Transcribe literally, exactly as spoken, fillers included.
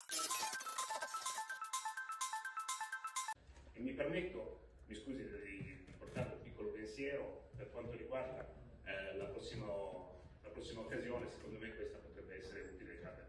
E mi permetto, mi scusi, di portare un piccolo pensiero per quanto riguarda eh, la, prossima, la prossima occasione. Secondo me questa potrebbe essere utile.